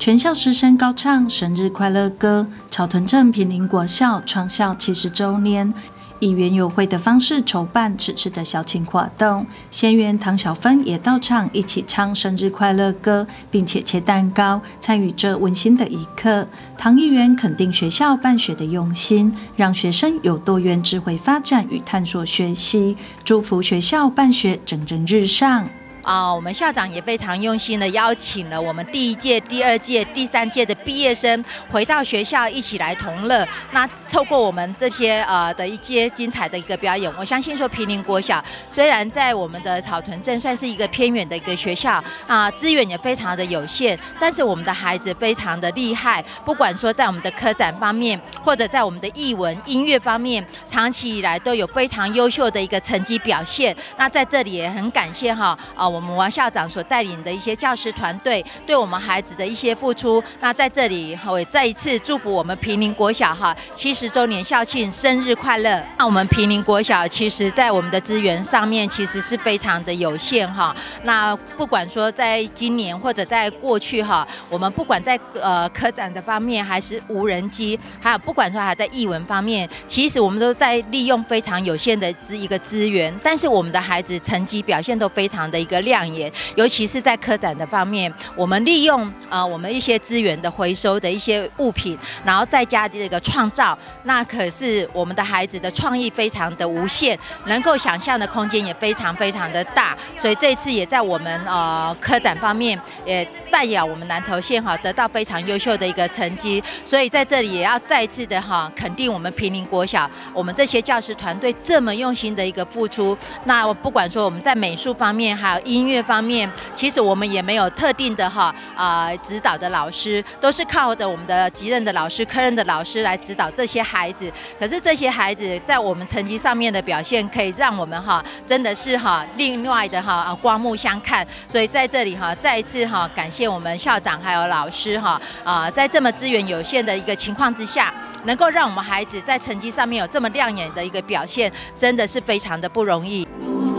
全校师生高唱生日快乐歌，草屯镇平林国校创校70周年，以园游会的方式筹办此次的校庆活动。县员唐小芬也到场一起唱生日快乐歌，并且切蛋糕，参与这温馨的一刻。唐议员肯定学校办学的用心，让学生有多元智慧发展与探索学习，祝福学校办学蒸蒸日上。 我们校长也非常用心的邀请了我们第1届、第2届、第3届的毕业生回到学校一起来同乐。那透过我们这些的一些精彩的一个表演，我相信说平林国小虽然在我们的草屯镇算是一个偏远的一个学校资源也非常的有限，但是我们的孩子非常的厉害，不管说在我们的科展方面，或者在我们的艺文、音乐方面，长期以来都有非常优秀的一个成绩表现。那在这里也很感谢我们王校长所带领的一些教师团队对我们孩子的一些付出。那在这里我也再一次祝福我们平林国小70周年校庆生日快乐。那我们平林国小其实在我们的资源上面其实是非常的有限那不管说在今年或者在过去我们不管在科展的方面，还是无人机，还有不管说还在艺文方面，其实我们都在利用非常有限的一个资源，但是我们的孩子成绩表现都非常的一个亮眼，尤其是在科展的方面，我们利用我们一些资源的回收的一些物品，然后再加这个创造，那可是我们的孩子的创意非常的无限，能够想象的空间也非常非常的大，所以这次也在我们科展方面也扮演我们南投县得到非常优秀的一个成绩，所以在这里也要再一次的肯定我们平林国小我们这些教师团队这么用心的一个付出。那不管说我们在美术方面，还有音乐方面，其实我们也没有特定的指导的老师，都是靠着我们的级任的老师、科任的老师来指导这些孩子。可是这些孩子在我们成绩上面的表现，可以让我们真的是另外的刮目相看。所以在这里再一次感谢我们校长还有老师在这么资源有限的一个情况之下，能够让我们孩子在成绩上面有这么亮眼的一个表现，真的是非常的不容易。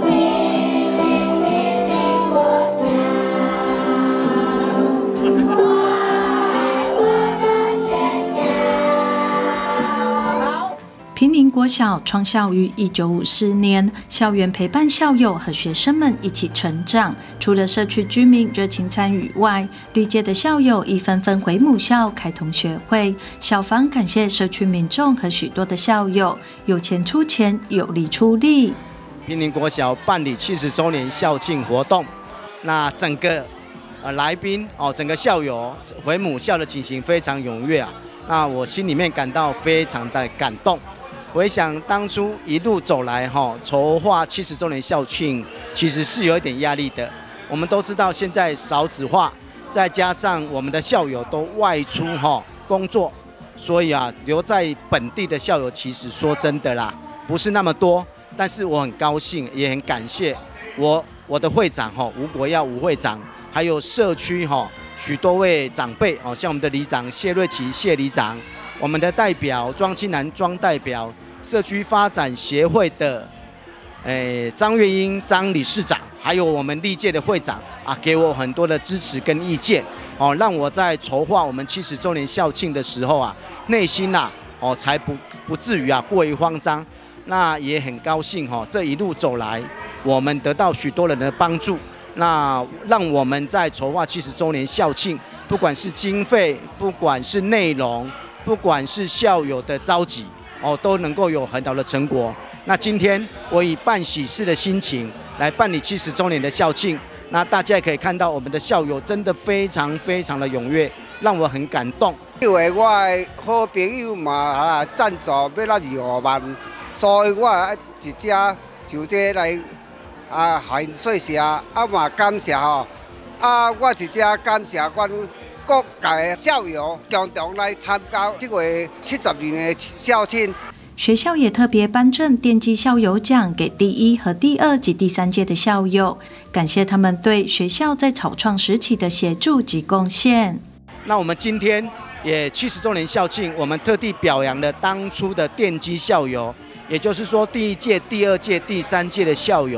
平林国小创校于1954年，校园陪伴校友和学生们一起成长。除了社区居民热情参与外，历届的校友亦纷纷回母校开同学会。校方感谢社区民众和许多的校友有钱出钱，有力出力。 平林国小办理70周年校庆活动，那整个来宾整个校友回母校的情形非常踊跃那我心里面感到非常的感动。回想当初一路走来筹划70周年校庆，其实是有一点压力的。我们都知道现在少子化，再加上我们的校友都外出工作，所以留在本地的校友其实说真的啦，不是那么多。但是我很高兴，也很感谢我的会长吴国耀吴会长，还有社区许多位长辈像我们的里长谢瑞琪谢里长，我们的代表庄清南庄代表，社区发展协会的张月英张理事长，还有我们历届的会长给我很多的支持跟意见让我在筹划我们70周年校庆的时候内心才不至于过于慌张。那也很高兴这一路走来，我们得到许多人的帮助，那让我们在筹划70周年校庆，不管是经费，不管是内容，不管是校友的召集都能够有很好的成果。那今天我以办喜事的心情来办理70周年的校庆，那大家也可以看到我们的校友真的非常非常的踊跃，让我很感动。 因为我的好朋友嘛赞助要到2-5万，所以我一只就这来献细谢嘛感谢我一只感谢阮各界校友共同来参加这个70年的校庆。 学校也特别颁证电机校友奖给第1和第2及第3届的校友，感谢他们对学校在草创时期的协助及贡献。 那我们今天也70周年校庆，我们特地表扬了当初的电机校友，也就是说第1届、第2届、第3届的校友，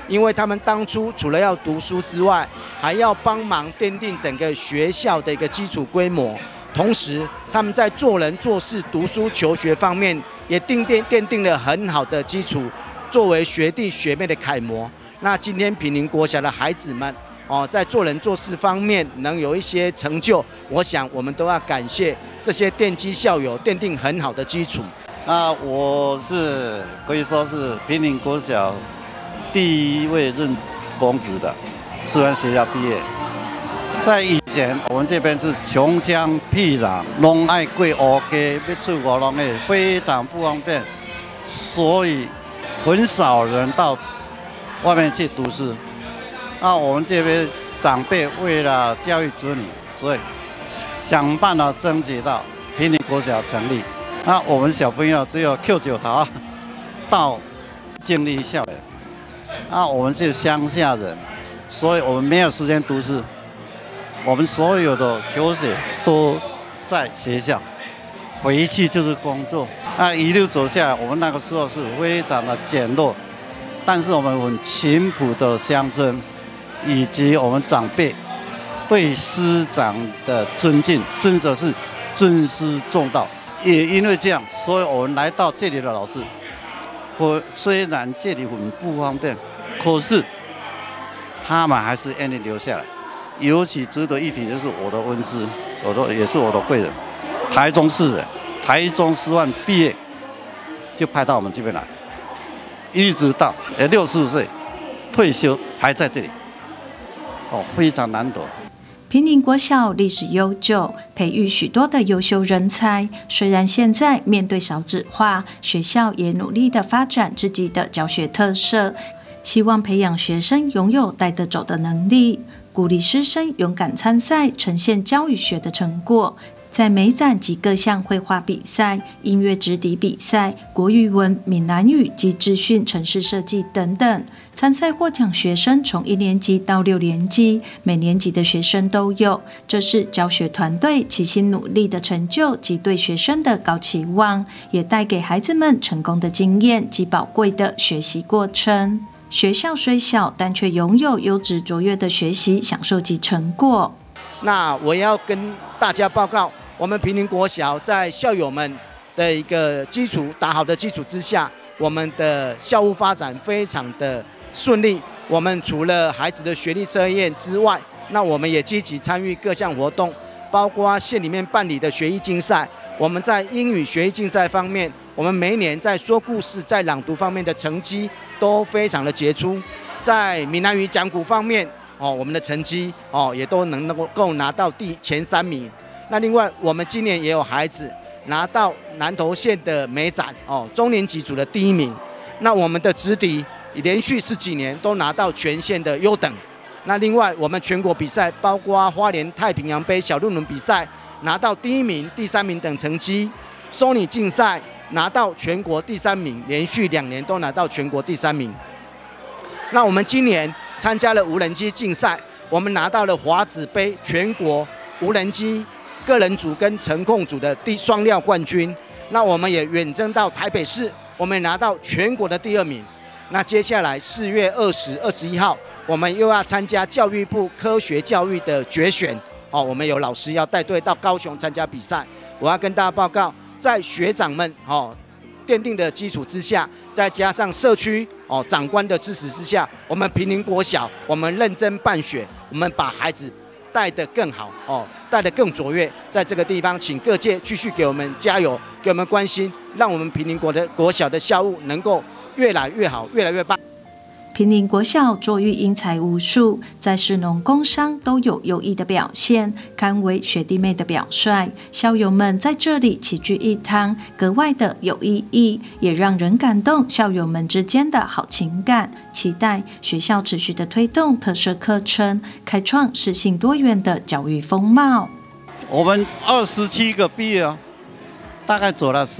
因为他们当初除了要读书之外，还要帮忙奠定整个学校的一个基础规模，同时他们在做人做事、读书求学方面也奠定了很好的基础，作为学弟学妹的楷模。那今天坪林国小的孩子们在做人做事方面能有一些成就，我想我们都要感谢这些奠基校友奠定很好的基础。 那我是可以说是坪林国小第一位任公职的师范学校毕业。在以前，我们这边是穷乡僻壤，拢爱过乌街，要出国拢会非常不方便，所以很少人到外面去读书。那我们这边长辈为了教育子女，所以想办法争取到坪林国小成立。那我们小朋友只有 Q9 头到建立校园。那我们是乡下人，所以我们没有时间读书，我们所有的求学都在学校，回去就是工作。那一路走下来，我们那个时候是非常的简陋，但是我们很淳朴的乡村，以及我们长辈对师长的尊敬，真的是尊师重道。也因为这样，所以我们来到这里的老师，虽然这里很不方便，可是他们还是愿意留下来。尤其值得一提的是我的恩师，也是我的贵人，台中市人，台中师范毕业就派到我们这边来，一直到65岁退休还在这里，非常难得。 坪林国小历史悠久，培育许多的优秀人才。虽然现在面对少子化，学校也努力的发展自己的教学特色，希望培养学生拥有带得走的能力，鼓励师生勇敢参赛，呈现教育学的成果。在美展及各项绘画比赛、音乐直笛比赛、国语文、闽南语及资讯城市设计等等，参赛获奖学生从1年级到6年级，每年级的学生都有。这是教学团队齐心努力的成就及对学生的高期望，也带给孩子们成功的经验及宝贵的学习过程。学校虽小，但却拥有优质卓越的学习享受及成果。 那我也要跟大家报告，我们坪林国小在校友们的一个打好的基础之下，我们的校务发展非常的顺利。我们除了孩子的学历测验之外，那我们也积极参与各项活动，包括县里面办理的学艺竞赛。我们在英语学艺竞赛方面，我们每一年在说故事、在朗读方面的成绩都非常的杰出。在闽南语讲古方面，我们的成绩也都能够拿到前3名。那另外，我们今年也有孩子拿到南投县的美展中年级组的第1名。那我们的直笛连续10几年都拿到全县的优等。那另外，我们全国比赛包括花莲太平洋杯小论文比赛拿到第1名、第3名等成绩。收拟竞赛拿到全国第3名，连续2年都拿到全国第3名。那我们今年参加了无人机竞赛，我们拿到了华子杯全国无人机个人组跟程控组的双料冠军。那我们也远征到台北市，我们拿到全国的第2名。那接下来4月20、21号，我们又要参加教育部科学教育的决选。我们有老师要带队到高雄参加比赛。我要跟大家报告，在学长们奠定的基础之下，再加上社区长官的支持之下，我们坪林国小我们认真办学，我们把孩子带得更好带得更卓越。在这个地方，请各界继续给我们加油，给我们关心，让我们坪林国小的校务能够越来越好，越来越棒。 坪林国小作育英才无数，在士农工商都有优异的表现，堪为学弟妹的表率。校友们在这里齐聚一堂，格外的有意义，也让人感动校友们之间的好情感。期待学校持续的推动特色课程，开创适性多元的教育风貌。 我们27个毕业大概走了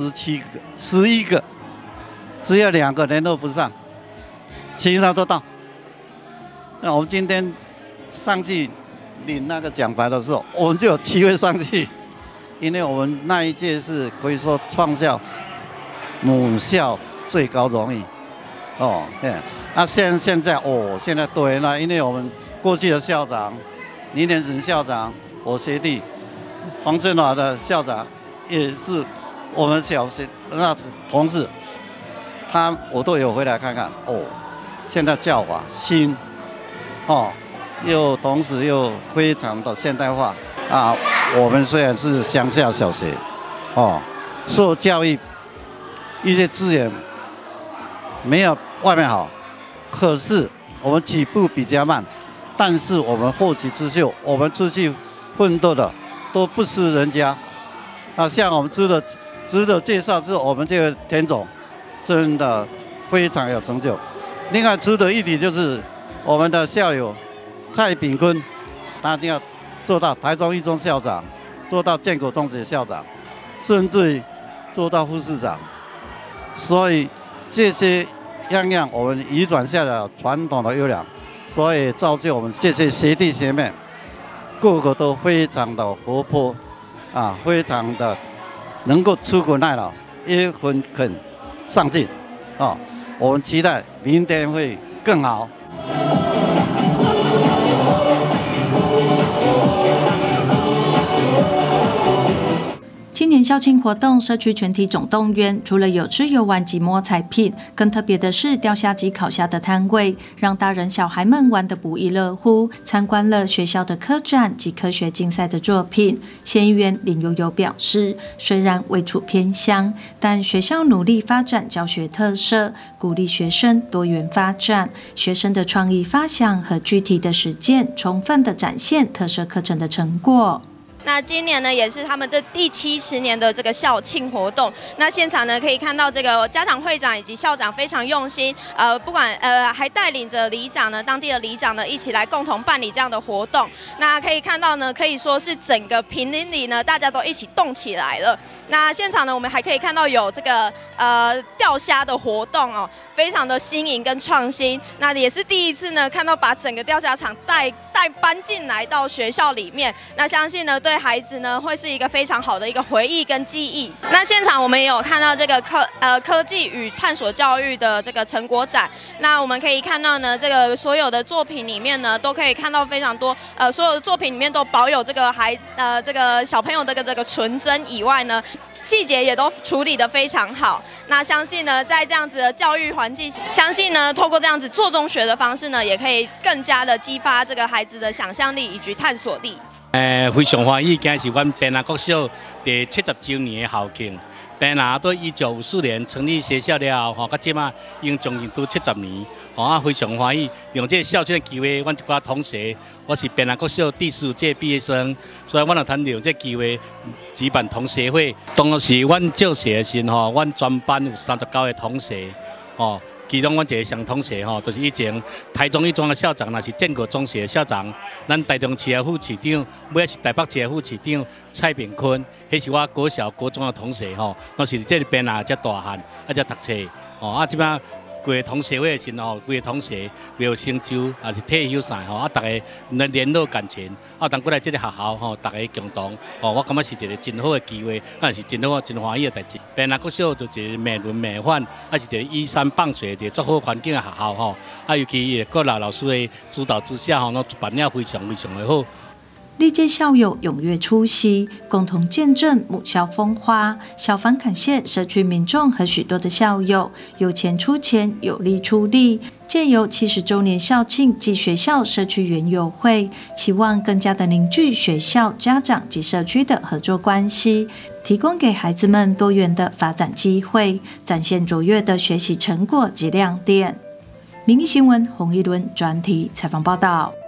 11个，只有2个联络不上。其他都到。那我们今天上去领那个奖牌的时候，我们就有7位上去，因为我们那一届是可以说创校母校最高荣誉， 哦，那现在现在对了，因为我们过去的校长林连成校长，我学弟黄春华的校长也是我们小学那同事，我都有回来看看现在教法新又同时又非常的现代化啊。我们虽然是乡下小学受教育一些资源没有外面好，可是我们起步比较慢，但是我们后起之秀，我们出去奋斗的都不是人家。像我们值得介绍是我们这个田总，真的非常有成就。另外值得一提就是我们的校友蔡炳坤，他一定要做到台中一中校长，做到建国中学校长，甚至于做到副市长。所以这些样我们遗传下的传统的优良，所以造就我们这些学弟学妹，个个都非常的活泼非常的能够出苦耐劳，也很上进我们期待明天会更好。 今年校庆活动社区全体总动员，除了有吃有玩及摸彩品，更特别的是钓虾及烤虾的摊位，让大人小孩们玩得不亦乐乎。参观了学校的科展及科学竞赛的作品，县议员林悠悠表示，虽然位处偏乡，但学校努力发展教学特色，鼓励学生多元发展，学生的创意发想和具体的实践，充分的展现特色课程的成果。 那今年呢，也是他们的第70年的这个校庆活动。那现场呢，可以看到这个家长会长以及校长非常用心，不管还带领着里长呢，当地的里长呢，一起来共同办理这样的活动。那可以看到呢，可以说是整个坪林里呢，大家都一起动起来了。那现场呢，我们还可以看到有这个钓虾的活动非常的新颖跟创新。那也是第一次呢，看到把整个钓虾场搬进来到学校里面。那相信呢，对孩子呢会是一个非常好的一个回忆跟记忆。那现场我们也有看到这个科技与探索教育的这个成果展。那我们可以看到呢，这个所有的作品里面呢，都可以看到非常多所有的作品里面都保有这个这个小朋友的这个纯真以外呢，细节也都处理得非常好。那相信呢，在这样子的教育环境，相信呢，透过这样子做中学的方式呢，也可以更加的激发这个孩子的想象力以及探索力。 非常欢喜，今日是阮平南国小第70周年的校庆。平南在1954年成立学校了后，到即马已经将近都70年。非常欢喜，用这个校庆的机会，阮一寡同学，我是平南国小第15届毕业生，所以阮也通利用这个机会举办同学会。当时阮教学的时候，阮全班有39个同学，其中阮一个上同学就是以前台中一中的校长，那是建国中学的校长，咱台中市的副市长，尾是台北市的副市长蔡炳坤，迄是我国小、国中的同学那是这边遮大汉，遮读册即摆。规个同学会的时候，规个同学为有成就，也是退休散大家来联络感情，当过来这个学校大家共同我感觉是一个真好的机会，也是真好、真欢喜的代志。平南国小就是美轮美奂，是一个依山傍水的足好环境的学校尤其各老师的指导之下办了非常的好。 历届校友踊跃出席，共同见证母校风华。校方感谢社区民众和许多的校友有钱出钱，有力出力，借由70周年校庆及学校社区园游会，期望更加的凝聚学校、家长及社区的合作关系，提供给孩子们多元的发展机会，展现卓越的学习成果及亮点。民意新闻洪一伦专题采访报道。